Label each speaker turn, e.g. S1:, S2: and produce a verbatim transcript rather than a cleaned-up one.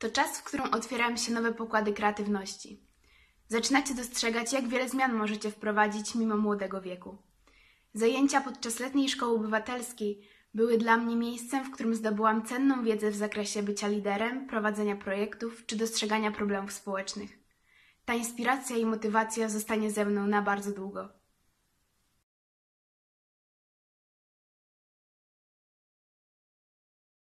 S1: To czas, w którym otwierają się nowe pokłady kreatywności. Zaczynacie dostrzegać, jak wiele zmian możecie wprowadzić mimo młodego wieku. Zajęcia podczas letniej szkoły obywatelskiej były dla mnie miejscem, w którym zdobyłam cenną wiedzę w zakresie bycia liderem, prowadzenia projektów czy dostrzegania problemów społecznych. Ta inspiracja i motywacja zostanie ze mną na bardzo długo.